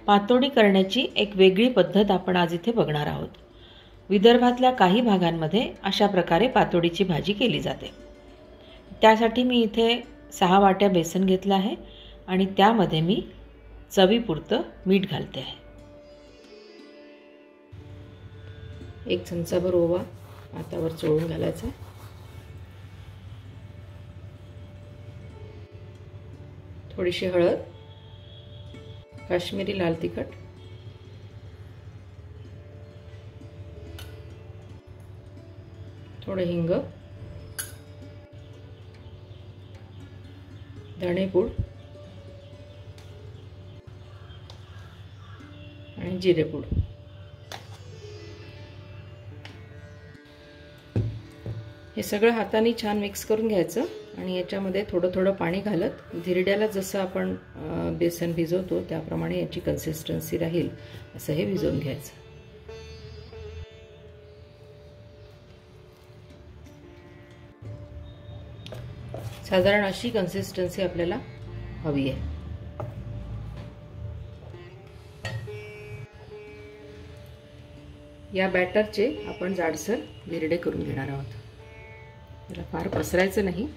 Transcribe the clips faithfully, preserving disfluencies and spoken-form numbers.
पातोडी करण्याची एक वेगळी पद्धत आपण आज इथे बघणार आहोत। विदर्भातल्या काही भागांमध्ये अशा प्रकारे पातोडीची भाजी केली जाते। त्यासाठी मी इथे सहा वाट्या बेसन घेतलं आहे आणि त्यामध्ये मी चवीपुरतं मीठ घालते आहे। एक चमचाभर ओवा हातावर चोळून घालायचा। थोडीशी हळद, काश्मीरी लाल तिखट, थोडं हिंग, धणेपूड आणि जिरेपूड। हे सगळं हाताने छान मिक्स करून घ्यायचं आणि याच्यामध्ये थोडं थोडं पाणी घालत धिरड्याला जसं आपण बेसन भिजवतो त्याप्रमाणे याची कन्सिस्टन्सी राहील असं हे भिजवून घ्यायचं। साधारण अशी कन्सिस्टन्सी आपल्याला हवी आहे। या बॅटरचे आपण जाडसर धिरडे करून घेणार आहोत। याला फार पसरायचं नाही,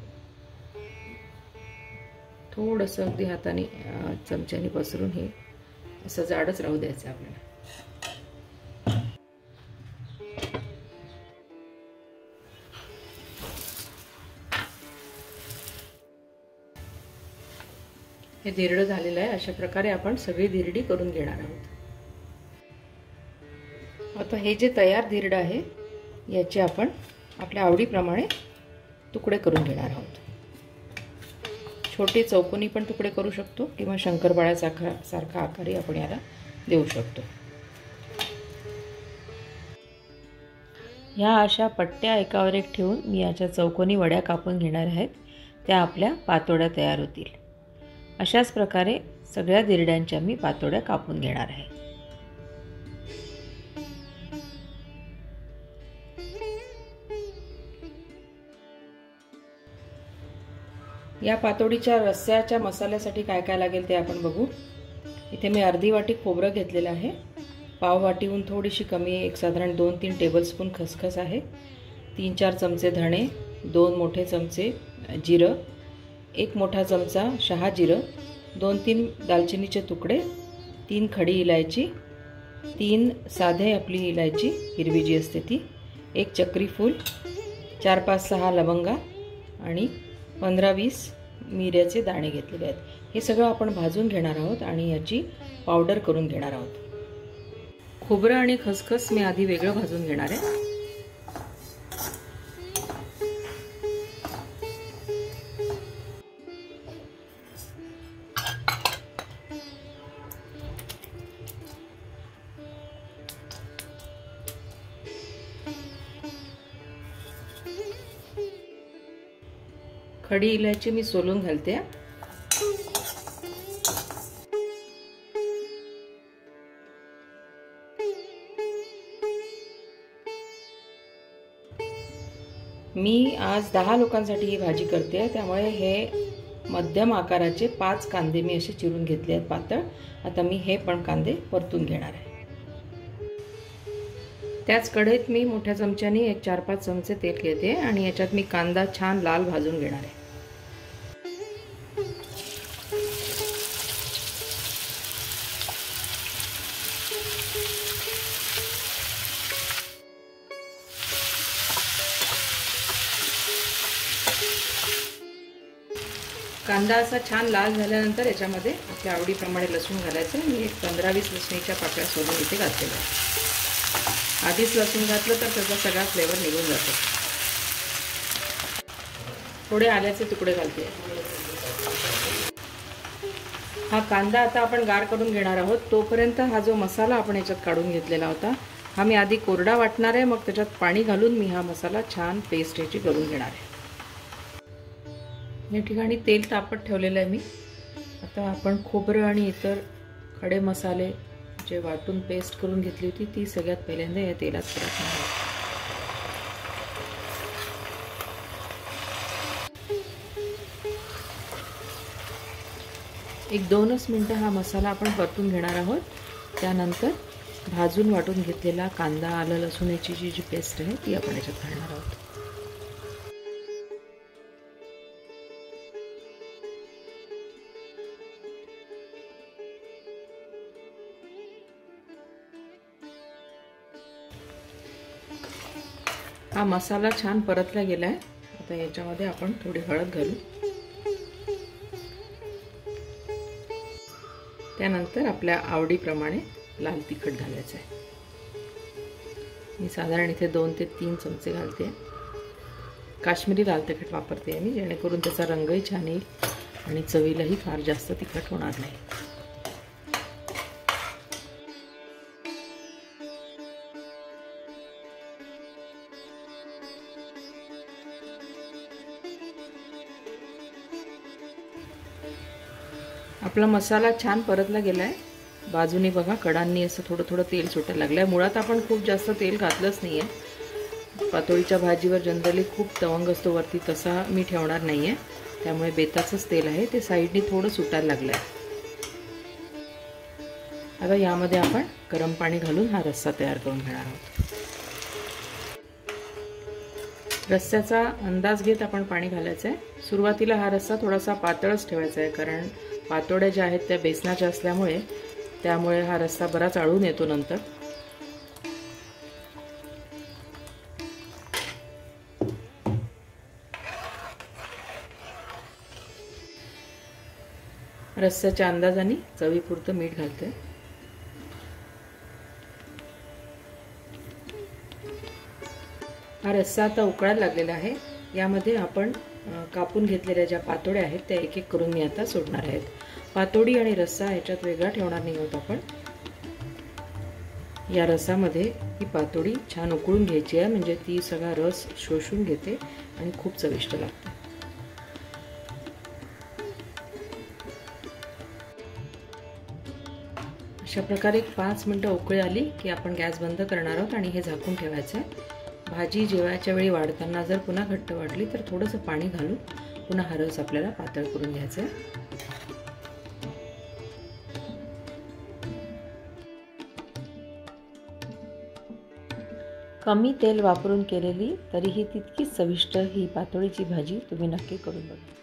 थोडंसं अगदी हाताने चमच्याने पसरून हे असं जाडच राहू द्यायचं आपल्याला। हे धिरडं झालेलं आहे। अशा प्रकारे आपण सगळी धिरडी करून घेणार आहोत। आता हे जे तयार धिरडं आहे याचे आपण आपल्या आवडीप्रमाणे तुकडे करून घेणार आहोत। छोटे चौकोनी पण तुकडे करू शकतो किंवा शंकरपाळ्यासारखा सारखा आकारही आपण याला देऊ शकतो। ह्या अशा पट्ट्या एकावर एक ठेवून मी याच्या चौकोनी वड्या कापून घेणार आहेत। त्या आपल्या पातोड्या तयार होतील। अशाच प्रकारे सगळ्या धिरड्यांच्या मी पातोड्या कापून घेणार आहे। या पातोडीच्या रस्स्याच्या मसाल्यासाठी काय काय लागेल ते आपण बघू। इथे मी अर्धी वाटी खोबरं घेतलेलं आहे, पाव वाटीहून थोडीशी कमी एक साधारण दोन तीन टेबलस्पून खसखस आहे, तीन चार चमचे धणे, दोन मोठे चमचे जिरं, एक मोठा चमचा शहाजिरं, दोन तीन दालचिनीचे तुकडे, तीन खडी इलायची, तीन साधे आपली इलायची हिरवी जी असते ती, एक चक्री फूल, चार पाच सहा लवंगा आणि पंधरा वीस मिऱ्याचे दाणे घेतलेले आहेत। हे सगळं आपण भाजून घेणार आहोत आणि याची पावडर करून घेणार आहोत। खोबरं आणि खसखस मी आधी वेगळं भाजून घेणार आहे। खडी इलायची मी सोलून घालते। मी आज दहा लोकांसाठी ही भाजी करते, त्यामुळे हे मध्यम आकाराचे पाच कांदे मी असे चिरून घेतले आहेत पातळ। आता मी हे पण कांदे परतून घेणार आहे। त्याच कढईत मी मोठ्या चमच्याने एक चार पाच चमचे तेल घेते आणि याच्यात मी कांदा छान लाल भाजून घेणार आहे। कांदा असा छान लाल झाल्यानंतर याच्यामध्ये आपल्या आवडीप्रमाणे लसूण घालायचं। मी एक पंधरा वीस लसणीच्या पाकळ्या सोलून इथे घातलेल्या आहेत। आधीच लसूण घातलं तर त्याचा सगळा फ्लेवर निघून जातो। थोडे आल्याचे तुकडे घालते। हा कांदा आता आपण गार करून घेणार आहोत। तोपर्यंत हा जो मसाला आपण याच्यात काढून घेतलेला होता हा मी आधी कोरडा वाटणार आहे, मग त्याच्यात पाणी घालून मी हा मसाला छान पेस्ट याची करून घेणार आहे। या ठिकाणी तेल तापत ठेवलेलं आहे मी। आता आपण खोबरं आणि इतर खडे मसाले जे वाटून पेस्ट करून घेतली होती ती सगळ्यात पहिल्यांदा या तेलात परतणार आहोत। एक दोनच मिनटं हा मसाला आपण परतून घेणार आहोत. त्यानंतर भाजून वाटून घेतलेला कांदा, आलं लसूणची जी जी पेस्ट आहे ती आपण याच्यात घालणार आहोत. हा मसाला छान परतला गेला आहे. आता याच्यामध्ये आपण थोडी हळद घालू. त्यानंतर आपल्या आवडीप्रमाणे लाल तिखट घालायचं आहे. मी साधारण इथे दोन ते तीन चमचे घालते. काश्मीरी लाल तिखट वापरते मी, जेणेकरून त्याचा रंगही छान येईल आणि चवीलाही फार जास्त तिखट होणार नाही. आपला मसाला छान परतला गेला आहे. बाजूने बघा कडांनी असं थोडं थोडं तेल सुटायला लागलं आहे. मुळात आपण खूप जास्त तेल घातलंच नाही आहे. पातोळीच्या भाजीवर जनरली खूप तवंग असतो वरती, तसा मी ठेवणार नाही आहे. त्यामुळे बेताचंच तेल आहे, ते साईडनी थोडं सुटायला लागलं आहे. आता यामध्ये आपण गरम पाणी घालून हा रस्सा तयार करून घेणार आहोत. रस्स्याचा अंदाज घेत आपण पाणी घालायचं आहे. सुरुवातीला हा रस्सा थोडासा पातळच ठेवायचा आहे, कारण पातोड्या ज्या आहेत त्या बेसनाच्या असल्यामुळे त्यामुळे हा रस्सा बराच आळून येतो नंतर. रस्स्याच्या अंदाजाने चवीपुरतं मीठ घालते. हा रस्सा आता उकळायला लागलेला आहे. यामध्ये आपण कापून घेतलेल्या ज्या पातोड्या आहेत त्या एक एक करून मी आता सोडणार आहेत. पातोडी आणि रस्सा ह्याच्यात वेगळा ठेवणार नाही आहोत आपण. या रसामध्ये ही पातोडी छान उकळून घ्यायची आहे, म्हणजे ती सगळा रस शोषून घेते आणि खूप चविष्ट लागते. अशा प्रकारे एक पाच मिनटं उकळी आली की आपण गॅस बंद करणार आहोत आणि हे झाकून ठेवायचं आहे. भाजी जेवायच्या वेळी वाढताना जर पुन्हा घट्ट वाटली तर थोडंसं पाणी घालून पुन्हा हा रस आपल्याला पातळ करून घ्यायचा आहे. कमी तेल वापरून केलेली तरीही तितकीच चविष्ट ही पातोळीची भाजी तुम्ही नक्की करून बघा.